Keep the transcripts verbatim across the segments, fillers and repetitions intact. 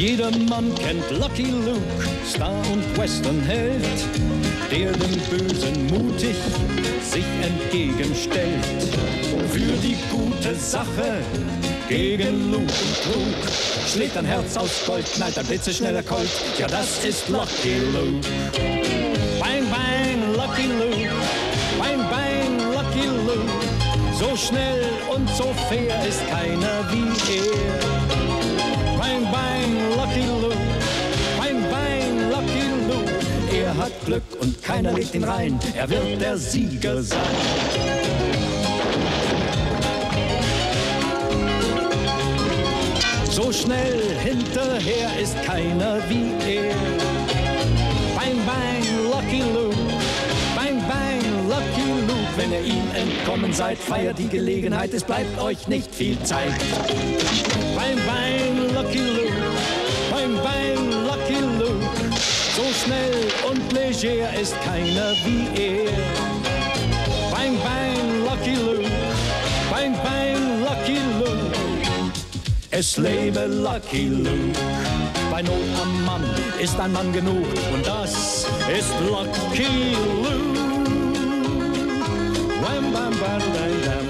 Jedermann kennt Lucky Luke, Star und Westernheld, der dem Bösen mutig sich entgegenstellt. Für die gute Sache gegen Luke und Klug schlägt ein Herz aus Gold, knallt ein blitzeschneller Colt. Ja, das ist Lucky Luke. Bang, bang, Lucky Luke. Bang, bang, Lucky Luke. So schnell und so fair ist keiner wie er. Bang, bang, Lucky Luke. Bang, bang, Lucky Luke. Er hat Glück und keiner legt ihn rein. Er wird der Sieger sein. So schnell hinterher ist keiner wie er. Bang, bang, Lucky Luke. Bang, bang, Lucky Luke. Wenn ihr ihm entkommen seid, feiert die Gelegenheit. Es bleibt euch nicht viel Zeit. Bang, bang, Lucky Luke. Bang, bang, Lucky Luke. So schnell und leger ist keiner wie er. Bang, bang, Lucky Luke. Bang, bang, Lucky Luke. Es lebe Lucky Luke. Bei Not am Mann ist ein Mann genug. Und das ist Lucky Luke. Wham, bam, bam, bam, bam.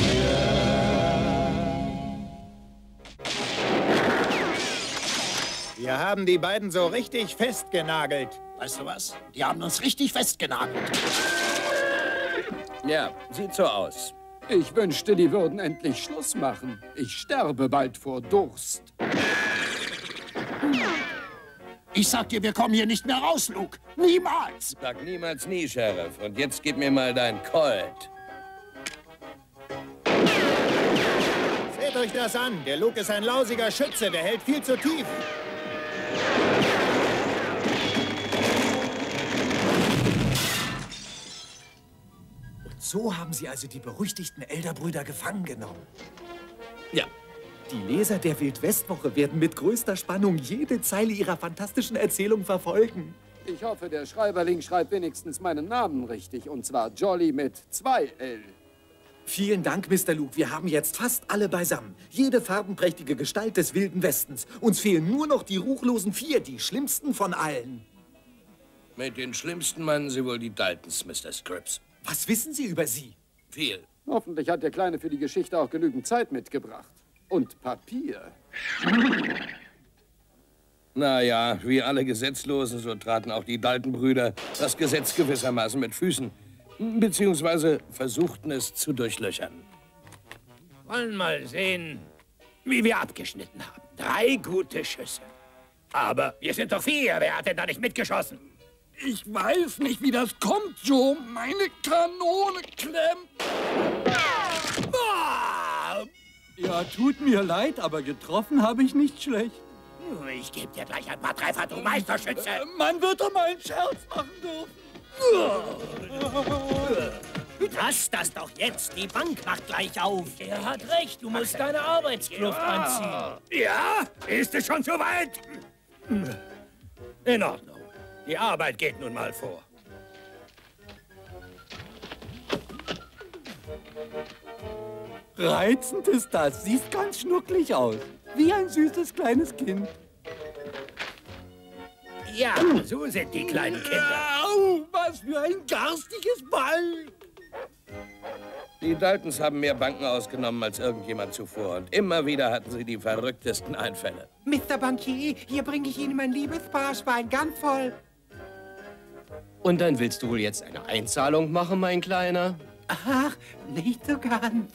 Wir haben die beiden so richtig festgenagelt. Weißt du was? Die haben uns richtig festgenagelt. Ja, sieht so aus. Ich wünschte, die würden endlich Schluss machen. Ich sterbe bald vor Durst. Ich sag dir, wir kommen hier nicht mehr raus, Luke. Niemals. Sag niemals nie, Sheriff. Und jetzt gib mir mal dein Colt. Seht euch das an. Der Luke ist ein lausiger Schütze. Der hält viel zu tief. So haben Sie also die berüchtigten Elderbrüder gefangen genommen. Ja. Die Leser der Wildwestwoche werden mit größter Spannung jede Zeile Ihrer fantastischen Erzählung verfolgen. Ich hoffe, der Schreiberling schreibt wenigstens meinen Namen richtig. Und zwar Jolly mit zwei L. Vielen Dank, Mister Luke. Wir haben jetzt fast alle beisammen. Jede farbenprächtige Gestalt des Wilden Westens. Uns fehlen nur noch die ruchlosen vier, die schlimmsten von allen. Mit den Schlimmsten meinen Sie wohl die Daltons, Mister Scripps. Was wissen Sie über sie? Viel. Hoffentlich hat der Kleine für die Geschichte auch genügend Zeit mitgebracht. Und Papier. Naja, wie alle Gesetzlosen, so traten auch die Dalton-Brüder das Gesetz gewissermaßen mit Füßen. Beziehungsweise versuchten es zu durchlöchern. Wollen mal sehen, wie wir abgeschnitten haben. Drei gute Schüsse. Aber wir sind doch vier. Wer hat denn da nicht mitgeschossen? Ich weiß nicht, wie das kommt, Joe. Meine Kanone klemmt. Ja, tut mir leid, aber getroffen habe ich nicht schlecht. Ich gebe dir gleich ein paar Treffer, du Meisterschütze. Äh, man wird doch mal einen Scherz machen dürfen. Lass das doch jetzt. Die Bank macht gleich auf. Er hat recht. Du musst deine Arbeitskluft ja. anziehen. Ja? Ist es schon soweit? In Ordnung. Die Arbeit geht nun mal vor. Reizend ist das. Siehst ganz schnucklig aus. Wie ein süßes kleines Kind. Ja, so sind die kleinen Kinder. Au, was für ein garstiges Ball. Die Daltons haben mehr Banken ausgenommen als irgendjemand zuvor. Und immer wieder hatten sie die verrücktesten Einfälle. Mister Bankier, hier bringe ich Ihnen mein liebes Sparschwein ganz voll. Und dann willst du wohl jetzt eine Einzahlung machen, mein Kleiner? Ach, nicht so ganz.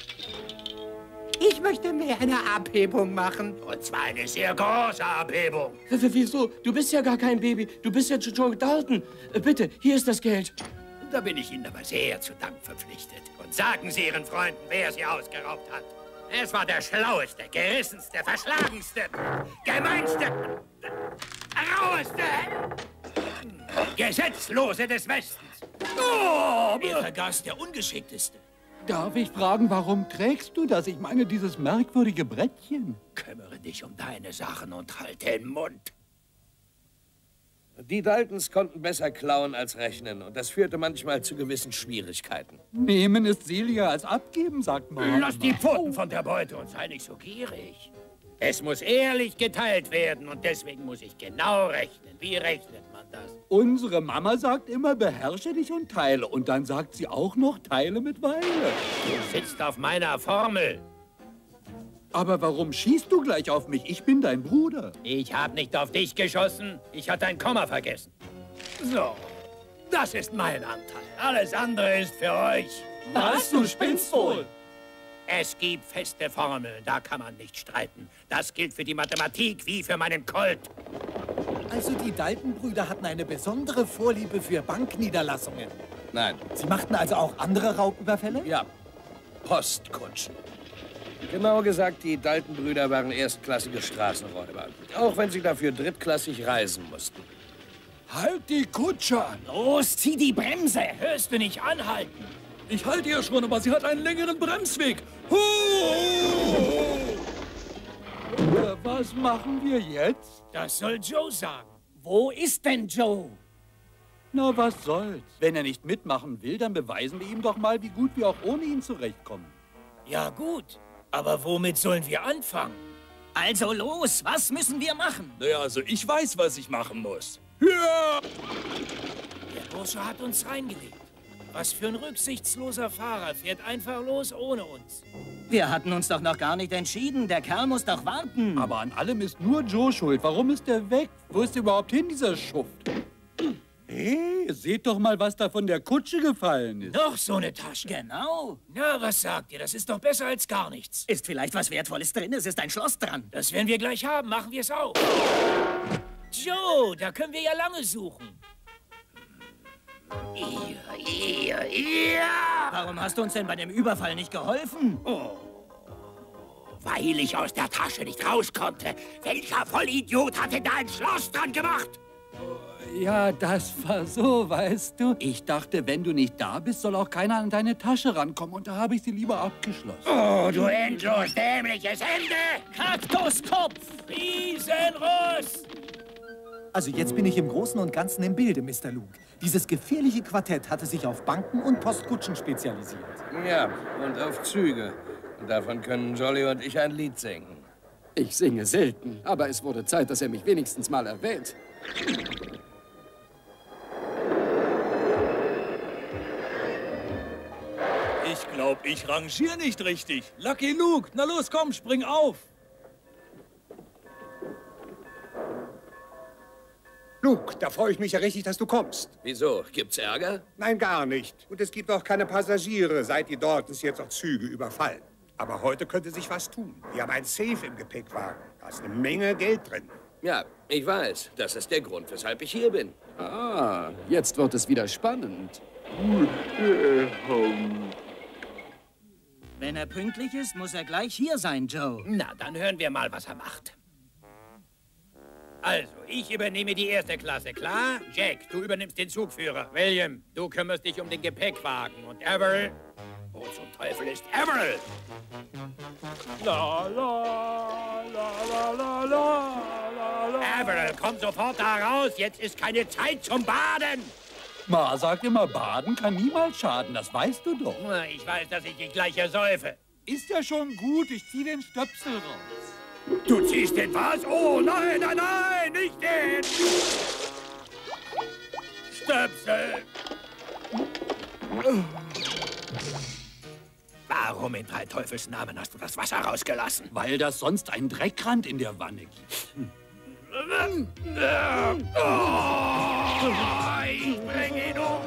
Ich möchte mehr eine Abhebung machen. Und zwar eine sehr große Abhebung. Wieso? Du bist ja gar kein Baby. Du bist ja Joe Dalton. Bitte, hier ist das Geld. Da bin ich Ihnen aber sehr zu Dank verpflichtet. Und sagen Sie Ihren Freunden, wer Sie ausgeraubt hat. Es war der schlaueste, gerissenste, verschlagenste, gemeinste, raueste, Gesetzlose des Westens. Oh, er vergaß der Ungeschickteste. Darf ich fragen, warum trägst du das? Ich meine, dieses merkwürdige Brettchen. Kümmere dich um deine Sachen und halt den Mund. Die Daltons konnten besser klauen als rechnen. Und das führte manchmal zu gewissen Schwierigkeiten. Nehmen ist seliger als abgeben, sagt man. Lass die Pfoten von der Beute und sei nicht so gierig. Es muss ehrlich geteilt werden und deswegen muss ich genau rechnen. Wie rechnet man das? Unsere Mama sagt immer, beherrsche dich und teile. Und dann sagt sie auch noch, teile mit Weile. Du sitzt auf meiner Formel. Aber warum schießt du gleich auf mich? Ich bin dein Bruder. Ich habe nicht auf dich geschossen. Ich hatte ein Komma vergessen. So, das ist mein Anteil. Alles andere ist für euch. Was? Du spinnst wohl. Es gibt feste Formeln, da kann man nicht streiten. Das gilt für die Mathematik wie für meinen Colt. Also die Dalton-Brüder hatten eine besondere Vorliebe für Bankniederlassungen. Nein. Sie machten also auch andere Raubüberfälle? Ja, Postkutschen. Genau gesagt, die Dalton-Brüder waren erstklassige Straßenräuber. Auch wenn sie dafür drittklassig reisen mussten. Halt die Kutsche an! Los, zieh die Bremse! Hörst du nicht anhalten? Ich halte ja schon, aber sie hat einen längeren Bremsweg. Huh! Äh, was machen wir jetzt? Das soll Joe sagen. Wo ist denn Joe? Na, was soll's? Wenn er nicht mitmachen will, dann beweisen wir ihm doch mal, wie gut wir auch ohne ihn zurechtkommen. Ja gut, aber womit sollen wir anfangen? Also los, was müssen wir machen? Naja, also ich weiß, was ich machen muss. Ja! Der Bursche hat uns reingelegt. Was für ein rücksichtsloser Fahrer fährt einfach los ohne uns. Wir hatten uns doch noch gar nicht entschieden. Der Kerl muss doch warten. Aber an allem ist nur Joe schuld. Warum ist er weg? Wo ist er überhaupt hin, dieser Schuft? Hey, seht doch mal, was da von der Kutsche gefallen ist. Noch so eine Tasche. Genau. Na, was sagt ihr? Das ist doch besser als gar nichts. Ist vielleicht was Wertvolles drin? Es ist ein Schloss dran. Das werden wir gleich haben. Machen wir es auf. Joe, da können wir ja lange suchen. Ihr, ihr, ihr! Warum hast du uns denn bei dem Überfall nicht geholfen? Oh, weil ich aus der Tasche nicht raus konnte. Welcher Vollidiot hat denn da ein Schloss dran gemacht? Ja, das war so, weißt du. Ich dachte, wenn du nicht da bist, soll auch keiner an deine Tasche rankommen. Und da habe ich sie lieber abgeschlossen. Oh, du endlos dämliches Ende! Kaktuskopf! Riesenruss! Also jetzt bin ich im Großen und Ganzen im Bilde, Mister Luke. Dieses gefährliche Quartett hatte sich auf Banken und Postkutschen spezialisiert. Ja, und auf Züge. Und davon können Jolly und ich ein Lied singen. Ich singe selten, aber es wurde Zeit, dass er mich wenigstens mal erwähnt. Ich glaube, ich rangiere nicht richtig. Lucky Luke, na los, komm, spring auf. Luke, da freue ich mich ja richtig, dass du kommst. Wieso? Gibt's Ärger? Nein, gar nicht. Und es gibt auch keine Passagiere, seit die Daltons jetzt auch Züge überfallen. Aber heute könnte sich was tun. Wir haben ein Safe im Gepäckwagen. Da ist eine Menge Geld drin. Ja, ich weiß. Das ist der Grund, weshalb ich hier bin. Ah, jetzt wird es wieder spannend. Wenn er pünktlich ist, muss er gleich hier sein, Joe. Na, dann hören wir mal, was er macht. Also, ich übernehme die erste Klasse, klar? Jack, du übernimmst den Zugführer. William, du kümmerst dich um den Gepäckwagen. Und Averill? Wo zum Teufel ist Averill? La, la, la, la, la, la, la. Averill, komm sofort da raus. Jetzt ist keine Zeit zum Baden. Ma sagt immer, Baden kann niemals schaden. Das weißt du doch. Na, ich weiß, dass ich dich gleich ersäufe. Ist ja schon gut. Ich zieh den Stöpsel raus. Du ziehst den was? Oh, nein, nein, nein, nicht den! Stöpsel! Warum in drei Teufels Namen hast du das Wasser rausgelassen? Weil das sonst einen Dreckrand in der Wanne gibt. Oh, ich bring ihn um!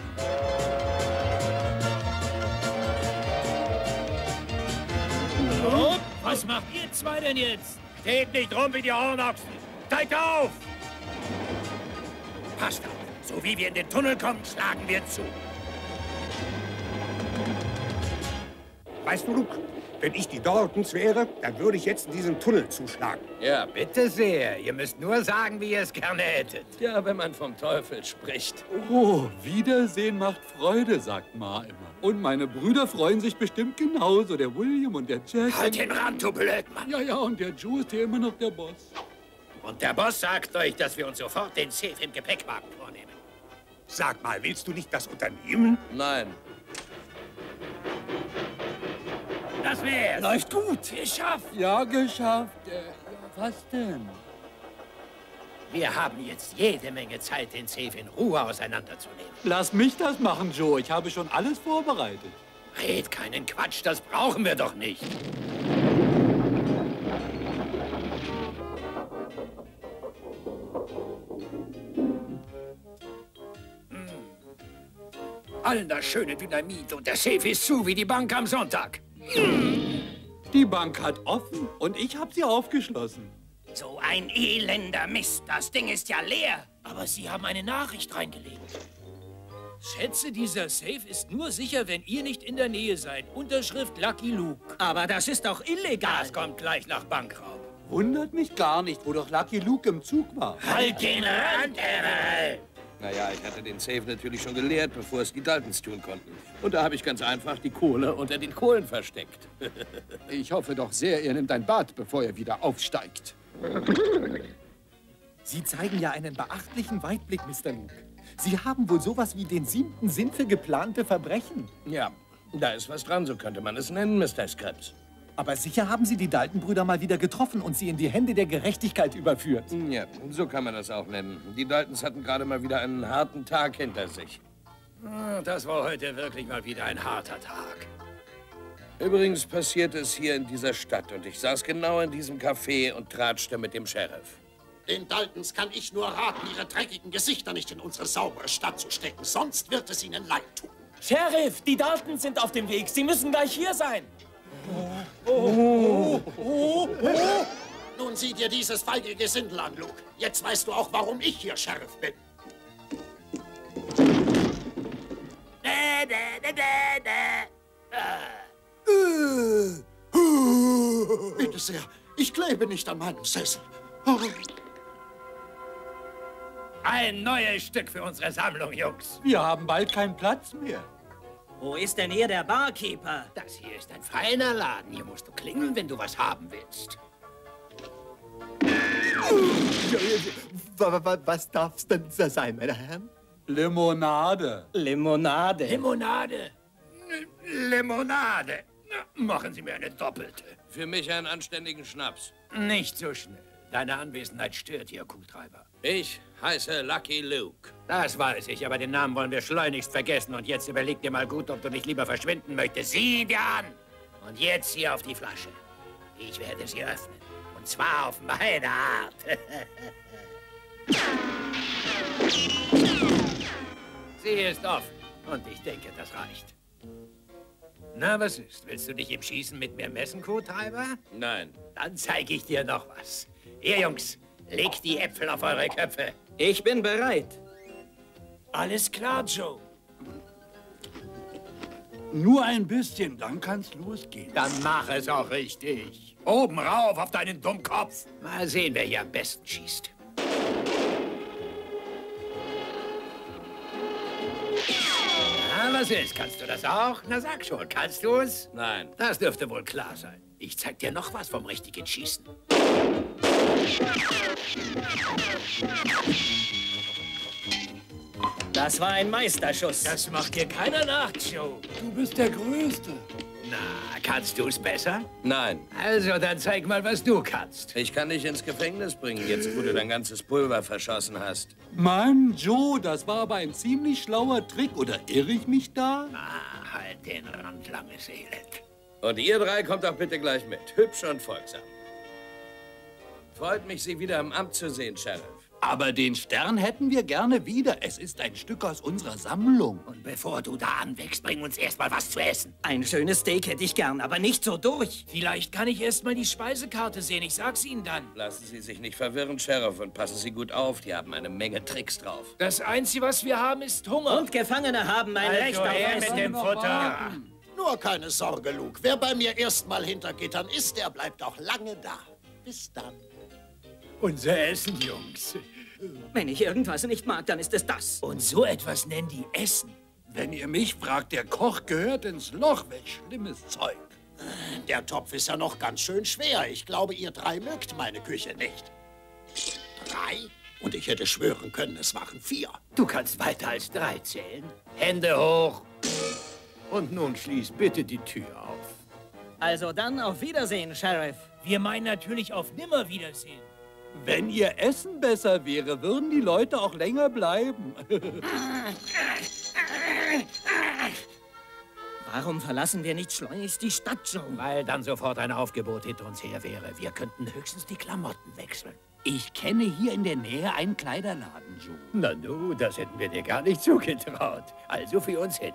Oh, was macht ihr zwei denn jetzt? Steht nicht rum wie die Hornochsen. Steigt auf! Passt auf. So wie wir in den Tunnel kommen, schlagen wir zu. Weißt du, Luke, wenn ich die Daltons wäre, dann würde ich jetzt in diesen Tunnel zuschlagen. Ja, bitte sehr. Ihr müsst nur sagen, wie ihr es gerne hättet. Ja, wenn man vom Teufel spricht. Oh, Wiedersehen macht Freude, sagt Ma immer. Und meine Brüder freuen sich bestimmt genauso, der William und der Jack. Halt den Rand, du Blödmann. Ja, ja, und der Joe ist ja immer noch der Boss. Und der Boss sagt euch, dass wir uns sofort den Safe im Gepäckwagen vornehmen. Sag mal, willst du nicht das unternehmen? Nein. Das wär's. Läuft gut. Geschafft. Ja, geschafft. Äh, ja, was denn? Wir haben jetzt jede Menge Zeit, den Safe in Ruhe auseinanderzunehmen. Lass mich das machen, Joe. Ich habe schon alles vorbereitet. Red keinen Quatsch, das brauchen wir doch nicht. Hm. Allen das schöne Dynamit und der Safe ist zu wie die Bank am Sonntag. Hm. Die Bank hat offen und ich habe sie aufgeschlossen. So ein elender Mist. Das Ding ist ja leer. Aber Sie haben eine Nachricht reingelegt. Schätze, dieser Safe ist nur sicher, wenn ihr nicht in der Nähe seid. Unterschrift Lucky Luke. Aber das ist doch illegal. Das kommt gleich nach Bankraub. Wundert mich gar nicht, wo doch Lucky Luke im Zug war. Halt den Rand, Errol! Naja, ich hatte den Safe natürlich schon geleert, bevor es die Daltons tun konnten. Und da habe ich ganz einfach die Kohle unter den Kohlen versteckt. Ich hoffe doch sehr, ihr nehmt ein Bad, bevor ihr wieder aufsteigt. Sie zeigen ja einen beachtlichen Weitblick, Mister Luke. Sie haben wohl sowas wie den siebten Sinn für geplante Verbrechen. Ja, da ist was dran, so könnte man es nennen, Mister Scraps. Aber sicher haben Sie die Dalton-Brüder mal wieder getroffen und sie in die Hände der Gerechtigkeit überführt. Ja, so kann man das auch nennen. Die Daltons hatten gerade mal wieder einen harten Tag hinter sich. Das war heute wirklich mal wieder ein harter Tag. Übrigens passiert es hier in dieser Stadt und ich saß genau in diesem Café und tratschte mit dem Sheriff. Den Daltons kann ich nur raten, ihre dreckigen Gesichter nicht in unsere saubere Stadt zu stecken. Sonst wird es ihnen leid tun. Sheriff, die Daltons sind auf dem Weg. Sie müssen gleich hier sein. Oh, oh, oh, oh. Nun sieh dir dieses feige Gesindel an, Luke. Jetzt weißt du auch, warum ich hier Sheriff bin. Da, da, da, da, da. Ah. Bitte sehr, ich klebe nicht an meinem Sessel. Oh. Ein neues Stück für unsere Sammlung, Jungs. Wir haben bald keinen Platz mehr. Wo ist denn hier der Barkeeper? Das hier ist ein feiner Laden. Hier musst du klingeln, wenn du was haben willst. Was darf's denn sein, meine Herren? Limonade. Limonade. Limonade. Limonade. Machen Sie mir eine doppelte. Für mich einen anständigen Schnaps. Nicht so schnell. Deine Anwesenheit stört hier, Kuhtreiber. Ich heiße Lucky Luke. Das weiß ich, aber den Namen wollen wir schleunigst vergessen. Und jetzt überleg dir mal gut, ob du nicht lieber verschwinden möchtest. Sieh dir an! Und jetzt hier auf die Flasche. Ich werde sie öffnen. Und zwar auf meine Art. Sie ist offen. Und ich denke, das reicht. Na, was ist? Willst du dich im Schießen mit mir messen, Kuhtreiber? Nein. Dann zeige ich dir noch was. Ihr Jungs, legt die Äpfel auf eure Köpfe. Ich bin bereit. Alles klar, Joe. Nur ein bisschen, dann kann's losgehen. Dann mach es auch richtig. Oben rauf auf deinen Dummkopf. Mal sehen, wer hier am besten schießt. Na, was ist? Kannst du das auch? Na, sag schon, kannst du es? Nein. Das dürfte wohl klar sein. Ich zeig dir noch was vom richtigen Schießen. Das war ein Meisterschuss. Das macht dir keiner nach, Joe. Du bist der Größte. Na, kannst du es besser? Nein. Also, dann zeig mal, was du kannst. Ich kann dich ins Gefängnis bringen, jetzt wo du dein ganzes Pulver verschossen hast. Mann, Joe, das war aber ein ziemlich schlauer Trick. Oder irre ich mich da? Ah, halt den Rand, langes Elend. Und ihr drei kommt auch bitte gleich mit. Hübsch und folgsam. Freut mich, Sie wieder im Amt zu sehen, Sheriff. Aber den Stern hätten wir gerne wieder. Es ist ein Stück aus unserer Sammlung. Und bevor du da anwächst, bring uns erst mal was zu essen. Ein schönes Steak hätte ich gern, aber nicht so durch. Vielleicht kann ich erst mal die Speisekarte sehen. Ich sag's Ihnen dann. Lassen Sie sich nicht verwirren, Sheriff, und passen Sie gut auf. Die haben eine Menge Tricks drauf. Das Einzige, was wir haben, ist Hunger. Und Gefangene haben ein Also Recht auf her Essen. mit dem Futter. Nur keine Sorge, Luke. Wer bei mir erstmal hinter Gittern ist, der bleibt auch lange da. Bis dann. Unser Essen, Jungs. Wenn ich irgendwas nicht mag, dann ist es das. Und so etwas nennen die Essen. Wenn ihr mich fragt, der Koch gehört ins Loch. Welch schlimmes Zeug. Der Topf ist ja noch ganz schön schwer. Ich glaube, ihr drei mögt meine Küche nicht. Drei? Und ich hätte schwören können, es waren vier. Du kannst weiter als drei zählen. Hände hoch. Und nun schließ bitte die Tür auf. Also dann auf Wiedersehen, Sheriff. Wir meinen natürlich auf Nimmerwiedersehen. Wenn ihr Essen besser wäre, würden die Leute auch länger bleiben. Warum verlassen wir nicht schleunigst die Stadt, Joe? Weil dann sofort ein Aufgebot hinter uns her wäre. Wir könnten höchstens die Klamotten wechseln. Ich kenne hier in der Nähe einen Kleiderladen, Joe. Na nu, das hätten wir dir gar nicht zugetraut. Also für uns hin.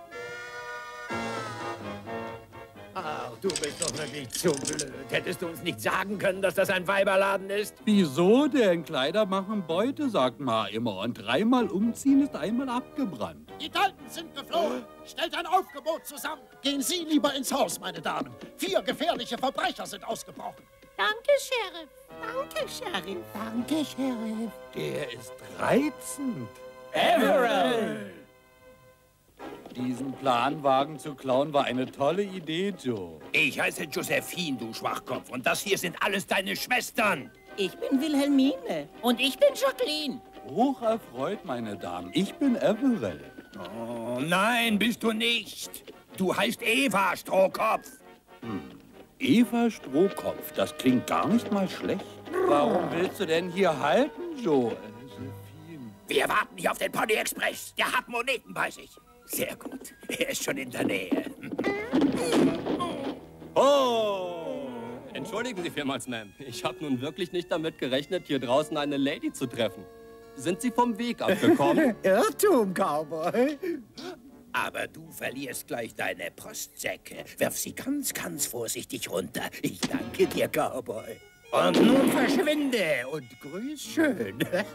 Ach, du bist doch wirklich zu blöd. Hättest du uns nicht sagen können, dass das ein Weiberladen ist? Wieso denn? Kleider machen Beute, sagt Ma immer. Und dreimal umziehen ist einmal abgebrannt. Die Daltons sind geflohen. Stellt ein Aufgebot zusammen. Gehen Sie lieber ins Haus, meine Damen. Vier gefährliche Verbrecher sind ausgebrochen. Danke, Sheriff. Danke, Sheriff. Danke, Sheriff. Der ist reizend. Everett! Diesen Planwagen zu klauen war eine tolle Idee, Joe. Ich heiße Josephine, du Schwachkopf. Und das hier sind alles deine Schwestern. Ich bin Wilhelmine. Und ich bin Jacqueline. Hoch erfreut, meine Damen. Ich bin Everett. Oh, nein, bist du nicht. Du heißt Eva, Strohkopf. Hm. Eva Strohkopf, das klingt gar nicht mal schlecht. Warum willst du denn hier halten, Joe? Josephine. Wir warten hier auf den Pony Express. Der hat Moneten bei sich. Sehr gut. Er ist schon in der Nähe. Oh! Entschuldigen Sie vielmals, Ma'am. Ich habe nun wirklich nicht damit gerechnet, hier draußen eine Lady zu treffen. Sind Sie vom Weg abgekommen? Irrtum, Cowboy. Aber du verlierst gleich deine Postsäcke. Werf sie ganz, ganz vorsichtig runter. Ich danke dir, Cowboy. Und nun verschwinde und grüß schön.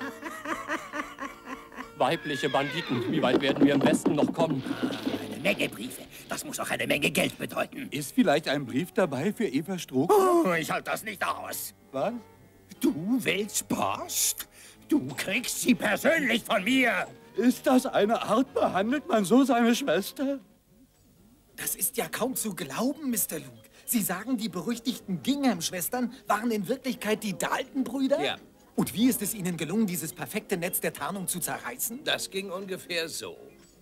Weibliche Banditen, wie weit werden wir im Westen noch kommen? Eine Menge Briefe. Das muss auch eine Menge Geld bedeuten. Ist vielleicht ein Brief dabei für Eva Strohkopf? Oh, ich halte das nicht aus. Was? Du willst Post? Du kriegst sie persönlich von mir. Ist das eine Art, behandelt man so seine Schwester? Das ist ja kaum zu glauben, Mister Luke. Sie sagen, die berüchtigten Gingham-Schwestern waren in Wirklichkeit die Dalton-Brüder? Ja. Und wie ist es Ihnen gelungen, dieses perfekte Netz der Tarnung zu zerreißen? Das ging ungefähr so.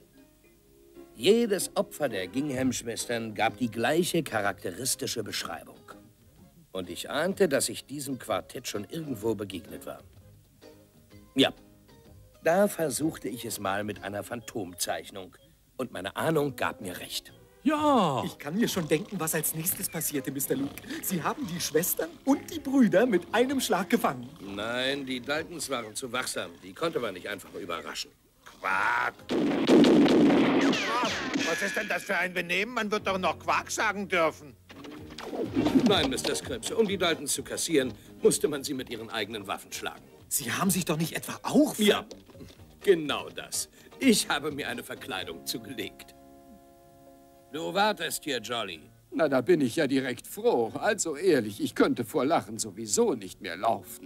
Jedes Opfer der Gingham-Schwestern gab die gleiche charakteristische Beschreibung. Und ich ahnte, dass ich diesem Quartett schon irgendwo begegnet war. Ja, da versuchte ich es mal mit einer Phantomzeichnung. Und meine Ahnung gab mir recht. Ja! Ich kann mir schon denken, was als nächstes passierte, Mister Luke. Sie haben die Schwestern und die Brüder mit einem Schlag gefangen. Nein, die Daltons waren zu wachsam. Die konnte man nicht einfach überraschen. Quark! Was ist denn das für ein Benehmen? Man wird doch noch Quark sagen dürfen. Nein, Mister Scripps, um die Daltons zu kassieren, musste man sie mit ihren eigenen Waffen schlagen. Sie haben sich doch nicht etwa auch... Ja, genau das. Ich habe mir eine Verkleidung zugelegt. Du wartest hier, Jolly. Na, da bin ich ja direkt froh. Also ehrlich, ich könnte vor Lachen sowieso nicht mehr laufen.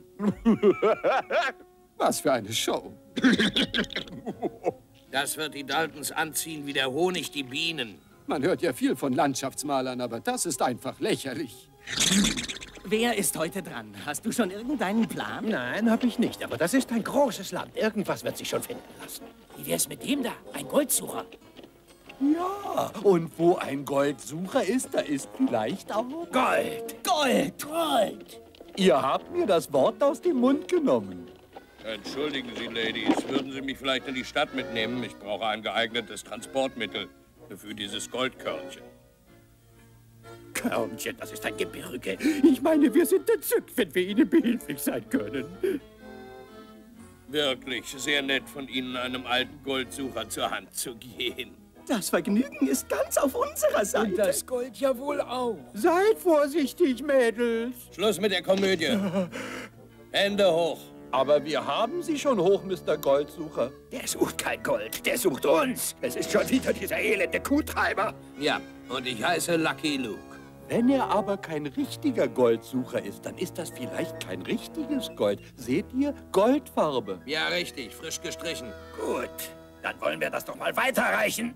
Was für eine Show. Das wird die Daltons anziehen wie der Honig die Bienen. Man hört ja viel von Landschaftsmalern, aber das ist einfach lächerlich. Wer ist heute dran? Hast du schon irgendeinen Plan? Nein, habe ich nicht. Aber das ist ein großes Land. Irgendwas wird sich schon finden lassen. Wie wär's mit dem da? Ein Goldsucher. Ja, und wo ein Goldsucher ist, da ist vielleicht auch... Gold! Gold! Gold! Ihr habt mir das Wort aus dem Mund genommen. Entschuldigen Sie, Ladies, würden Sie mich vielleicht in die Stadt mitnehmen? Ich brauche ein geeignetes Transportmittel für dieses Goldkörnchen. Körnchen, das ist ein Gebirge. Ich meine, wir sind entzückt, wenn wir Ihnen behilflich sein können. Wirklich sehr nett von Ihnen, einem alten Goldsucher zur Hand zu gehen. Das Vergnügen ist ganz auf unserer Seite. Und das Gold ja wohl auch. Seid vorsichtig, Mädels. Schluss mit der Komödie. Hände hoch. Aber wir haben Sie schon hoch, Mister Goldsucher. Der sucht kein Gold, der sucht uns. Es ist schon wieder dieser elende Kuhtreiber. Ja, und ich heiße Lucky Luke. Wenn er aber kein richtiger Goldsucher ist, dann ist das vielleicht kein richtiges Gold. Seht ihr? Goldfarbe. Ja, richtig, frisch gestrichen. Gut, dann wollen wir das doch mal weiterreichen.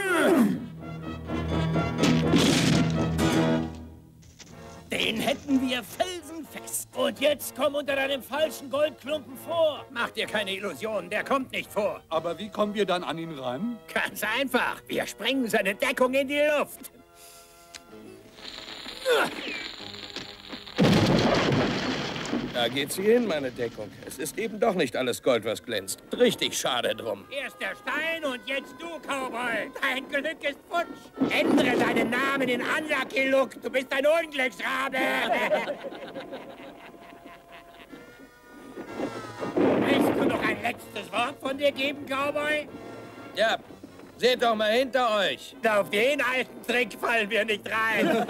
Den hätten wir felsenfest. Und jetzt komm unter deinem falschen Goldklumpen vor. Mach dir keine Illusionen, der kommt nicht vor. Aber wie kommen wir dann an ihn ran? Ganz einfach. Wir sprengen seine Deckung in die Luft. Da geht sie hin, meine Deckung. Es ist eben doch nicht alles Gold, was glänzt. Richtig schade drum. Erst der Stein und jetzt du, Cowboy. Dein Glück ist futsch. Ändere deinen Namen in Unlucky Luke. Du bist ein Unglücksrabe. Willst du noch ein letztes Wort von dir geben, Cowboy? Ja, seht doch mal hinter euch. Auf den alten Trick fallen wir nicht rein.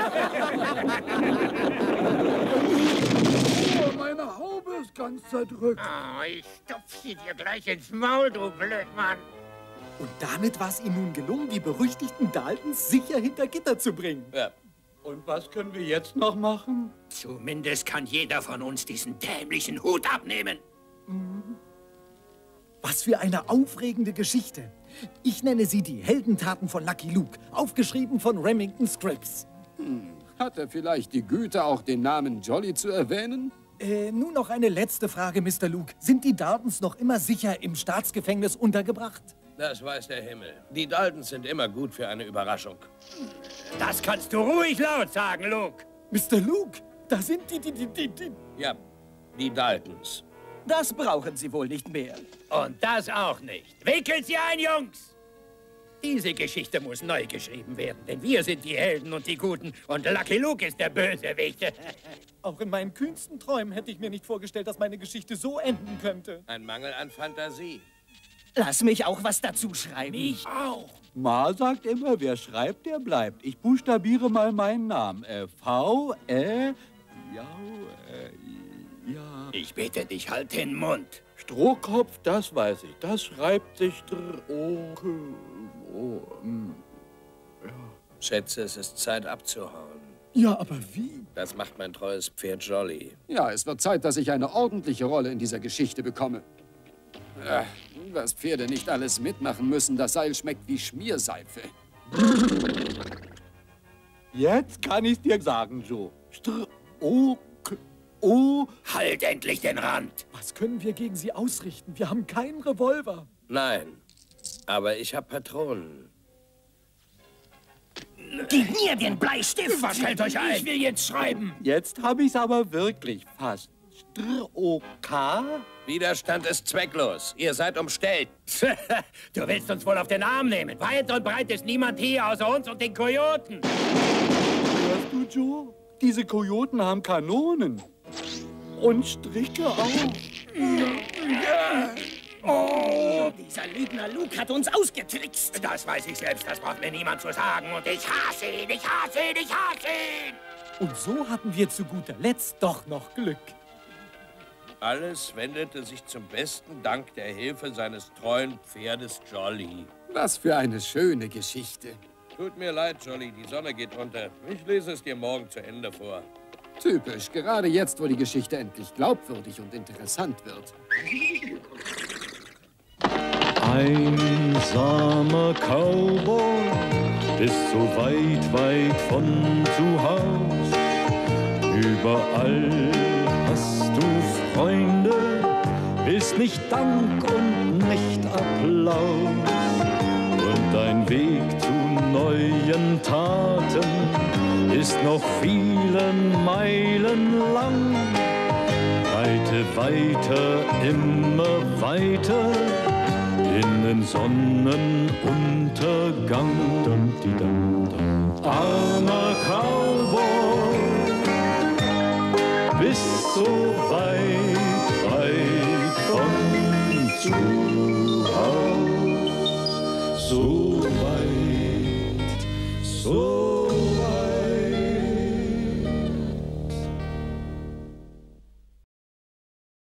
Oh, meine Haube ist ganz zerdrückt. Oh, ich stopf sie dir gleich ins Maul, du Blödmann. Und damit war es ihm nun gelungen, die berüchtigten Daltons sicher hinter Gitter zu bringen. Ja. Und was können wir jetzt noch machen? Zumindest kann jeder von uns diesen dämlichen Hut abnehmen. Was für eine aufregende Geschichte. Ich nenne sie die Heldentaten von Lucky Luke, aufgeschrieben von Remington Scripps. Hm. Hat er vielleicht die Güte, auch den Namen Jolly zu erwähnen? Äh, nun noch eine letzte Frage, Mister Luke. Sind die Daltons noch immer sicher im Staatsgefängnis untergebracht? Das weiß der Himmel. Die Daltons sind immer gut für eine Überraschung. Das kannst du ruhig laut sagen, Luke. Mister Luke, da sind die, die, die, die, die... Ja, die Daltons. Das brauchen Sie wohl nicht mehr. Und das auch nicht. Wickelt sie ein, Jungs! Diese Geschichte muss neu geschrieben werden, denn wir sind die Helden und die Guten und Lucky Luke ist der Bösewicht. Auch in meinen kühnsten Träumen hätte ich mir nicht vorgestellt, dass meine Geschichte so enden könnte. Ein Mangel an Fantasie. Lass mich auch was dazu schreiben. Mich auch. Ma sagt immer, wer schreibt, der bleibt. Ich buchstabiere mal meinen Namen. Äh, V, Ä, ja, äh, ja. Ich bitte dich, halt den Mund. Strohkopf, das weiß ich. Das schreibt sich dr o k o m ja. Schätze, es ist Zeit abzuhauen. Ja, aber wie? Das macht mein treues Pferd Jolly. Ja, es wird Zeit, dass ich eine ordentliche Rolle in dieser Geschichte bekomme. Äh, was Pferde nicht alles mitmachen müssen, das Seil schmeckt wie Schmierseife. Jetzt kann ich's dir sagen, Joe. Str o k o Halt endlich den Rand. Was können wir gegen sie ausrichten? Wir haben keinen Revolver. Nein, aber ich habe Patronen. Gib mir den Bleistift! Was fällt euch ein? Ich will jetzt schreiben. Jetzt habe ich's aber wirklich fast. Str o k Widerstand ist zwecklos. Ihr seid umstellt. Du willst uns wohl auf den Arm nehmen. Weit und breit ist niemand hier, außer uns und den Kojoten. Hörst du, Joe? Diese Kojoten haben Kanonen. Und Stricke auch. Oh, dieser Lügner Luke hat uns ausgetrickst. Das weiß ich selbst, das braucht mir niemand zu sagen. Und ich hasse ihn, ich hasse ihn, ich hasse ihn. Und so hatten wir zu guter Letzt doch noch Glück. Alles wendete sich zum Besten dank der Hilfe seines treuen Pferdes Jolly. Was für eine schöne Geschichte. Tut mir leid, Jolly, die Sonne geht unter. Ich lese es dir morgen zu Ende vor. Typisch, gerade jetzt, wo die Geschichte endlich glaubwürdig und interessant wird. Einsamer Cowboy ist so weit, weit von zu Haus. Überall hast du Freunde, ist nicht Dank und nicht Applaus. Und dein Weg zu neuen Taten ist noch viele Meilen lang. Reite weiter, immer weiter in den Sonnenuntergang. Armer Cowboy, bist so weit, weit von zu Haus. So